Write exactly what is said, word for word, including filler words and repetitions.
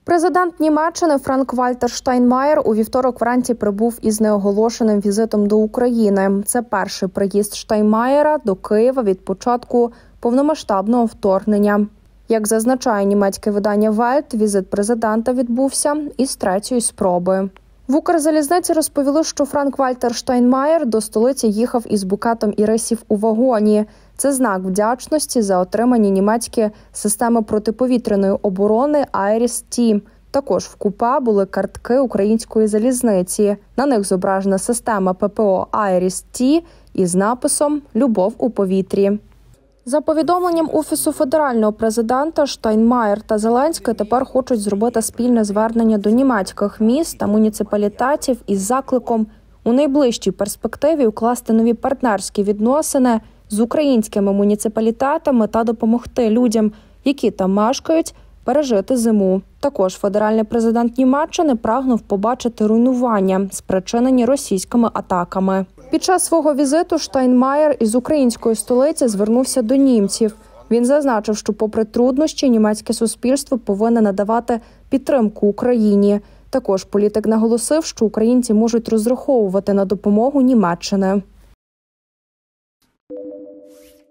Президент Німеччини Франк-Вальтер Штайнмаєр у вівторок вранці прибув із неоголошеним візитом до України. Це перший приїзд Штайнмаєра до Києва від початку повномасштабного вторгнення. Як зазначає німецьке видання Welt, візит президента відбувся із третьої спроби. В Укрзалізниці розповіли, що Франк-Вальтер Штайнмаєр до столиці їхав із букетом ірисів у вагоні. Це знак вдячності за отримані німецькі системи протиповітряної оборони «Айріс-Ті». Також в купе були картки української залізниці. На них зображена система ППО «Айріс-Ті» із написом «Любов у повітрі». За повідомленням Офісу федерального президента, Штайнмаєр та Зеленський тепер хочуть зробити спільне звернення до німецьких міст та муніципалітетів із закликом у найближчій перспективі укласти нові партнерські відносини з українськими муніципалітетами та допомогти людям, які там мешкають, пережити зиму. Також федеральний президент Німеччини прагнув побачити руйнування, спричинені російськими атаками. Під час свого візиту Штайнмаєр із української столиці звернувся до німців. Він зазначив, що попри труднощі німецьке суспільство повинне надавати підтримку Україні. Також політик наголосив, що українці можуть розраховувати на допомогу Німеччини.